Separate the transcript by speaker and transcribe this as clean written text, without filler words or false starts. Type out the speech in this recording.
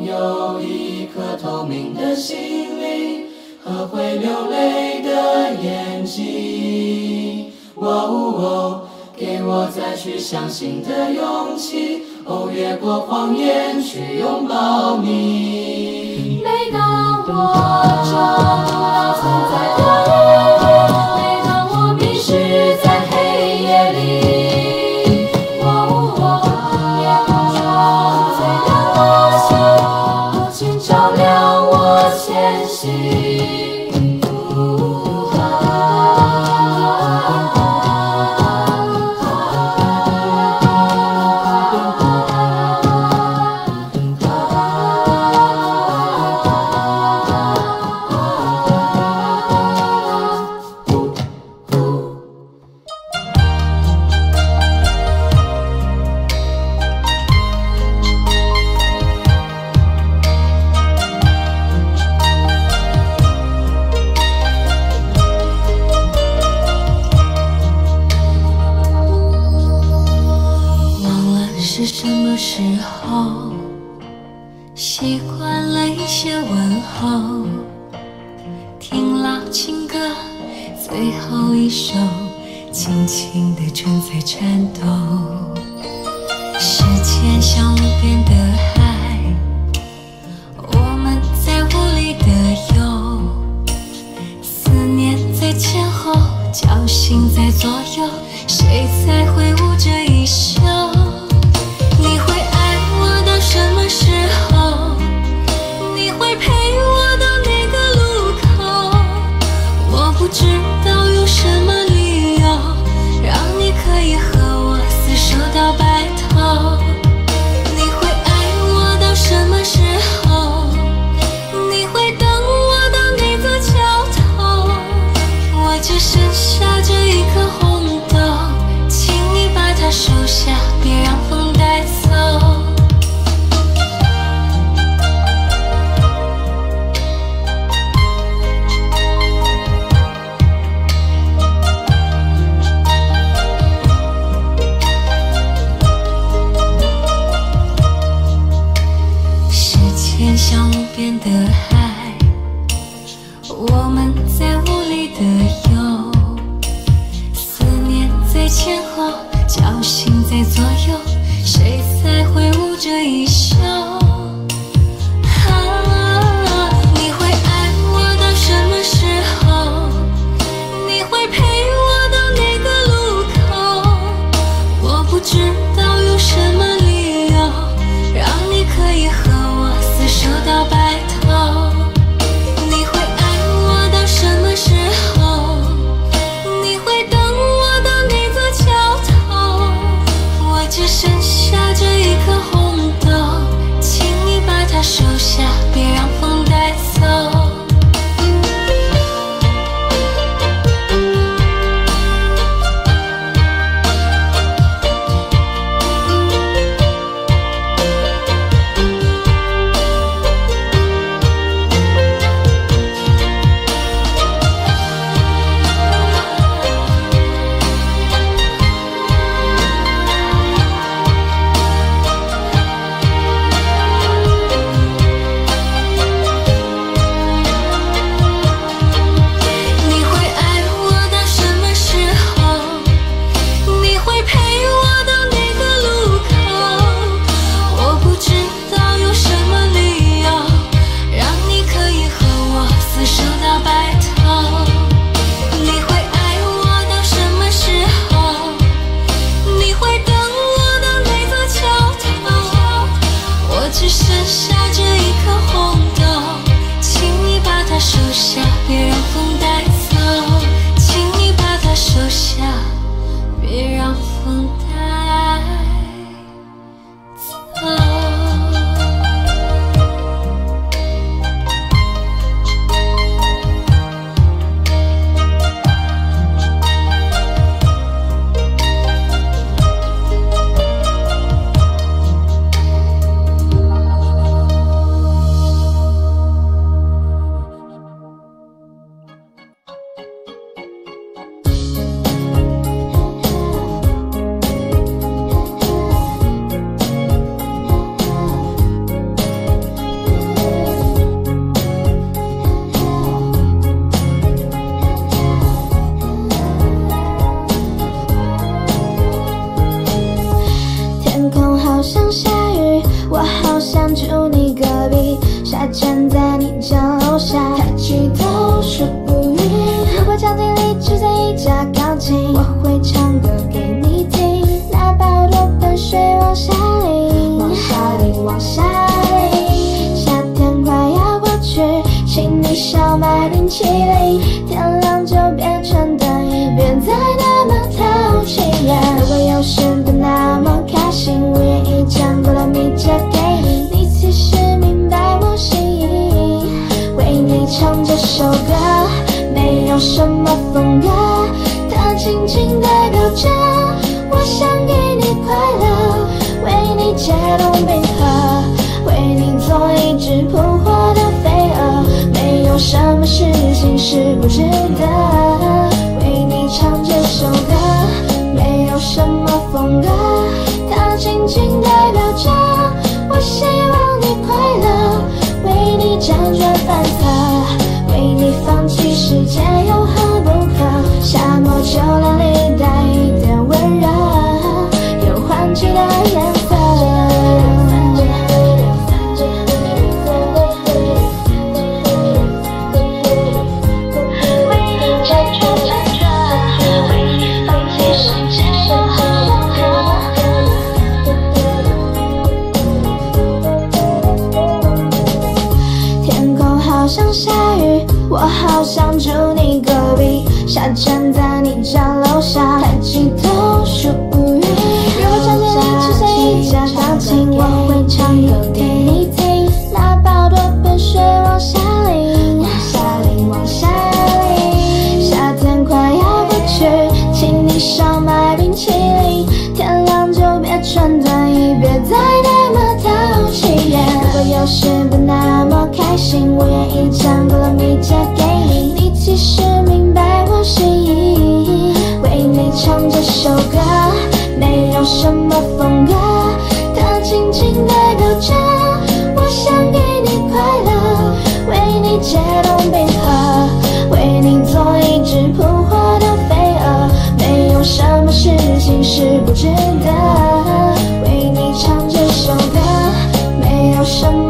Speaker 1: 拥有一颗透明的心灵和会流泪的眼睛。给我再去相信的勇气，越过谎言去拥抱你。每当我找不到存在的意义，每当我迷失在黑夜里，夜空中最亮的星，请照亮我前行。
Speaker 2: 是什么时候习惯了一些问候，听老情歌最后一首，轻轻地正在颤抖。时间像无边的海，我们在无力的游，思念在前后，侥幸在左右，谁才会悟这一生？你会爱我到什么时候？你会陪我到哪个路口？我不知道有什么理由让你可以和我厮守到白头。你会爱我到什么时候？你会等我到哪座桥头？我只剩下这一颗红豆，请你把它收下，别让风带走。时间像无边的海，我们在无力的游，思念在前后，侥幸在左右，谁才会悟这一生？你会爱我到什么时候？你会陪我到哪个路口？我不知道有什么理由让你可以和我厮守到白头。你会爱我到什么时候？你会等我到哪座桥头？我只剩下这一颗红豆，请你把它收下，别让风带走。只剩下这一颗红豆，请你把它收下，别让风带走。请你把它收下，别让风带走。
Speaker 3: 他站在你家楼下，抬起头说无语。如果场景里只剩一架钢琴，我会唱歌给你听，哪怕我多盆水往下淋，往下淋，往下淋。夏天快要过去，请你少买冰淇淋，天亮就别穿短衣，别再那么淘气。如果有时不那么开心，我愿意将菠萝蜜借给你，你其实明白我心意。为你唱这首歌，没有什么风格，它仅仅代表着我想给你快乐，为你解冻冰河，为你做一只扑火的飞蛾，没有什么事情是不值得。为你唱这首歌，没有什么风格，它仅仅代表着我希望你快乐，为你辗转反侧，为你放弃世界有何不可？夏末秋凉里带一点温热，有换季的颜色。好想下雨，我好想住你隔壁，下站在你家楼下，抬起头说无语。如果场景里只剩一架钢琴，我会唱歌给你听，哪怕多盆水往下淋，往下淋，往下淋。夏天快要过去，请你少买冰淇淋，天亮就别穿短衣，别再那么淘气。如果有时不那么开心，我愿意将菠萝蜜借给你，你其实明白我心意。为你唱这首歌，没有什么风格，它仅仅代表着我想给你快乐，为你解冻冰河，为你做一只扑火的飞蛾，没有什么事情是不值得。为你唱这首歌，没有什么